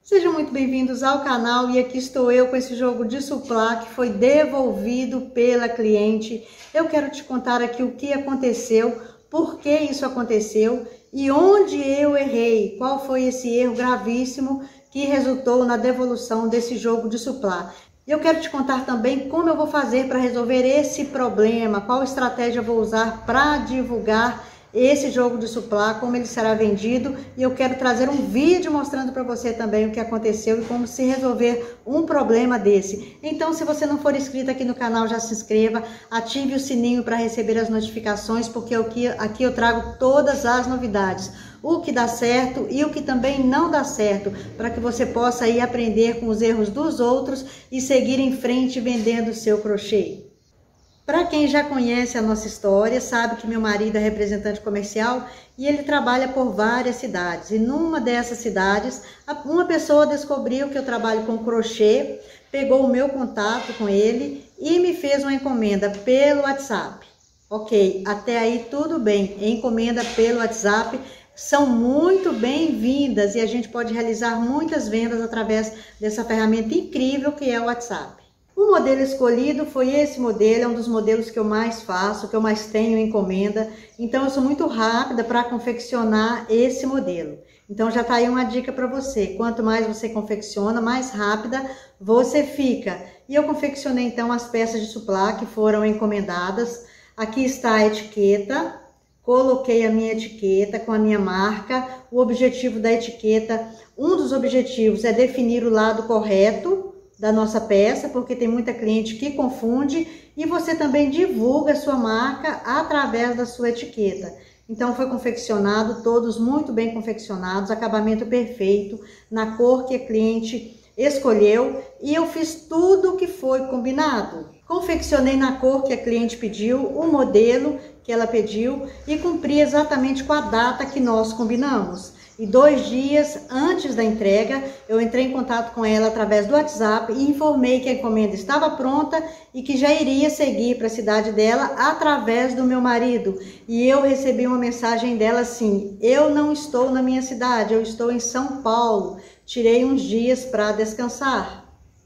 Sejam muito bem-vindos ao canal e aqui estou eu com esse jogo de suplá que foi devolvido pela cliente. Eu quero te contar aqui o que aconteceu, por que isso aconteceu e onde eu errei, qual foi esse erro gravíssimo que resultou na devolução desse jogo de suplá. Eu quero te contar também como eu vou fazer para resolver esse problema, qual estratégia eu vou usar para divulgar esse jogo de suplá, como ele será vendido, e eu quero trazer um vídeo mostrando para você também o que aconteceu e como se resolver um problema desse. Então, se você não for inscrito aqui no canal, já se inscreva, ative o sininho para receber as notificações, porque aqui eu trago todas as novidades, o que dá certo e o que também não dá certo, para que você possa aí aprender com os erros dos outros e seguir em frente vendendo o seu crochê. Para quem já conhece a nossa história, sabe que meu marido é representante comercial e ele trabalha por várias cidades. E numa dessas cidades, uma pessoa descobriu que eu trabalho com crochê, pegou o meu contato com ele e me fez uma encomenda pelo WhatsApp. Ok, até aí tudo bem, encomenda pelo WhatsApp são muito bem-vindas e a gente pode realizar muitas vendas através dessa ferramenta incrível que é o WhatsApp. O modelo escolhido foi esse modelo, é um dos modelos que eu mais faço, que eu mais tenho encomenda. Então eu sou muito rápida para confeccionar esse modelo. Então já tá aí uma dica para você, quanto mais você confecciona, mais rápida você fica. E eu confeccionei então as peças de suplá que foram encomendadas. Aqui está a etiqueta, coloquei a minha etiqueta com a minha marca. O objetivo da etiqueta, um dos objetivos é definir o lado correto da nossa peça, porque tem muita cliente que confunde, e você também divulga a sua marca através da sua etiqueta. Então foi confeccionado, todos muito bem confeccionados, acabamento perfeito, na cor que a cliente escolheu, e eu fiz tudo o que foi combinado. Confeccionei na cor que a cliente pediu, o modelo que ela pediu e cumpri exatamente com a data que nós combinamos. E 2 dias antes da entrega, eu entrei em contato com ela através do WhatsApp e informei que a encomenda estava pronta e que já iria seguir para a cidade dela através do meu marido. E eu recebi uma mensagem dela assim: eu não estou na minha cidade, eu estou em São Paulo, tirei uns dias para descansar.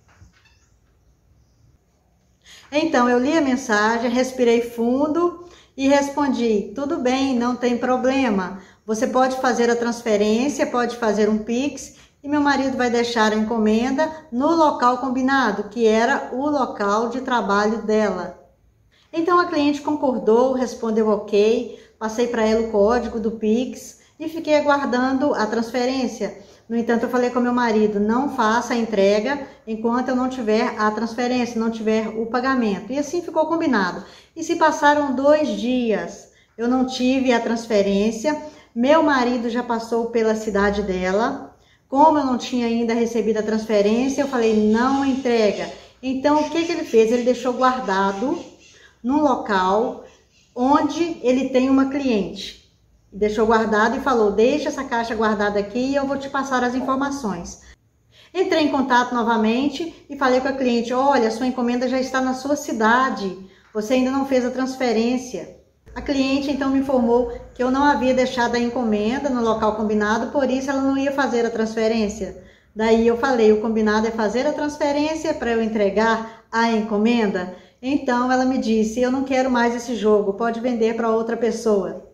Então eu li a mensagem, respirei fundo e respondi: tudo bem, não tem problema. Você pode fazer a transferência, pode fazer um Pix e meu marido vai deixar a encomenda no local combinado, que era o local de trabalho dela. Então a cliente concordou, respondeu ok, passei para ela o código do Pix e fiquei aguardando a transferência. No entanto, eu falei com meu marido: não faça a entrega enquanto eu não tiver a transferência, não tiver o pagamento. E assim ficou combinado. E se passaram 2 dias, eu não tive a transferência. Meu marido já passou pela cidade dela. Como eu não tinha ainda recebido a transferência, eu falei: não entrega. Então, o que ele fez? Ele deixou guardado num local onde ele tem uma cliente. Deixou guardado e falou: deixa essa caixa guardada aqui e eu vou te passar as informações. Entrei em contato novamente e falei com a cliente: olha, sua encomenda já está na sua cidade, você ainda não fez a transferência. A cliente então me informou que eu não havia deixado a encomenda no local combinado, por isso ela não ia fazer a transferência. Daí eu falei: o combinado é fazer a transferência para eu entregar a encomenda. Então ela me disse: eu não quero mais esse jogo, pode vender para outra pessoa.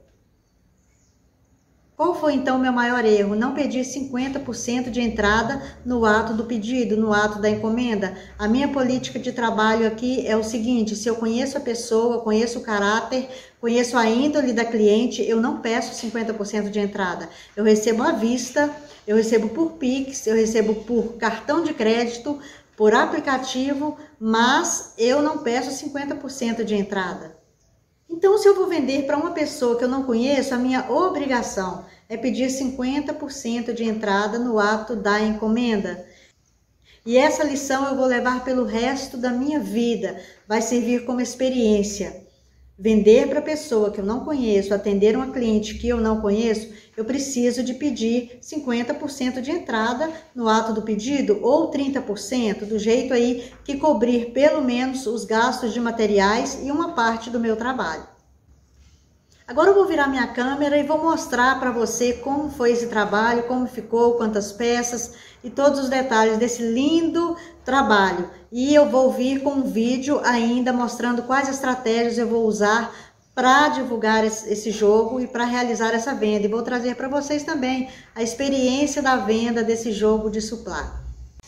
Qual foi então o meu maior erro? Não pedir 50% de entrada no ato do pedido, no ato da encomenda. A minha política de trabalho aqui é o seguinte: se eu conheço a pessoa, conheço o caráter, conheço a índole da cliente, eu não peço 50% de entrada. Eu recebo à vista, eu recebo por Pix, eu recebo por cartão de crédito, por aplicativo, mas eu não peço 50% de entrada. Então, se eu vou vender para uma pessoa que eu não conheço, a minha obrigação é pedir 50% de entrada no ato da encomenda. E essa lição eu vou levar pelo resto da minha vida, vai servir como experiência. Vender para pessoa que eu não conheço, atender uma cliente que eu não conheço, eu preciso de pedir 50% de entrada no ato do pedido ou 30%, do jeito aí que cobrir pelo menos os gastos de materiais e uma parte do meu trabalho. Agora eu vou virar minha câmera e vou mostrar para você como foi esse trabalho, como ficou, quantas peças e todos os detalhes desse lindo trabalho. E eu vou vir com um vídeo ainda mostrando quais estratégias eu vou usar para divulgar esse jogo e para realizar essa venda. E vou trazer para vocês também a experiência da venda desse jogo de suplá.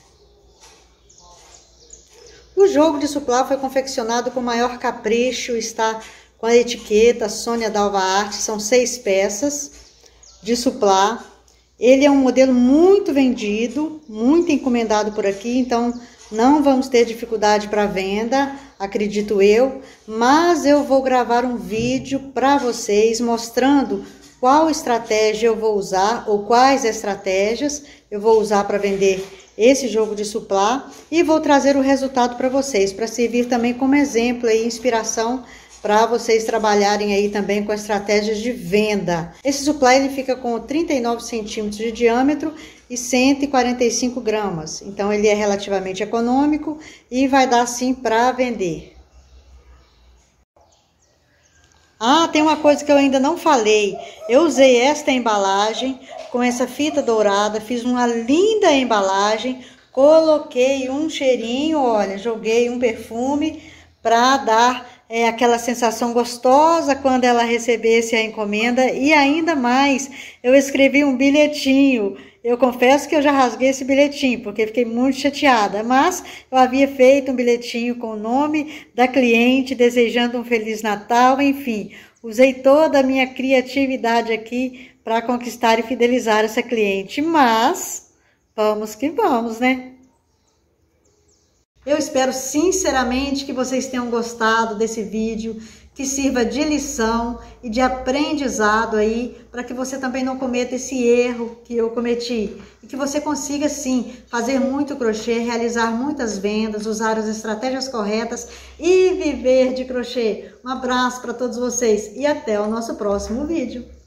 O jogo de suplá foi confeccionado com o maior capricho, está com a etiqueta Sônia Dalva Arte, são 6 peças de suplá. Ele é um modelo muito vendido, muito encomendado por aqui, então não vamos ter dificuldade para venda, acredito eu, mas eu vou gravar um vídeo para vocês mostrando qual estratégia eu vou usar ou quais estratégias eu vou usar para vender esse jogo de suplá e vou trazer o resultado para vocês, para servir também como exemplo e inspiração para vocês trabalharem aí também com estratégias de venda. Esse suplá ele fica com 39 centímetros de diâmetro e 145 gramas. Então ele é relativamente econômico e vai dar sim para vender. Ah, tem uma coisa que eu ainda não falei. Eu usei esta embalagem com essa fita dourada, fiz uma linda embalagem, coloquei um cheirinho, olha, joguei um perfume para dar aquela sensação gostosa quando ela recebesse a encomenda. E ainda mais, eu escrevi um bilhetinho. Eu confesso que eu já rasguei esse bilhetinho, porque fiquei muito chateada, mas eu havia feito um bilhetinho com o nome da cliente, desejando um Feliz Natal, enfim. Usei toda a minha criatividade aqui para conquistar e fidelizar essa cliente, mas vamos que vamos, né? Eu espero sinceramente que vocês tenham gostado desse vídeo, que sirva de lição e de aprendizado aí, para que você também não cometa esse erro que eu cometi. E que você consiga sim fazer muito crochê, realizar muitas vendas, usar as estratégias corretas e viver de crochê. Um abraço para todos vocês e até o nosso próximo vídeo.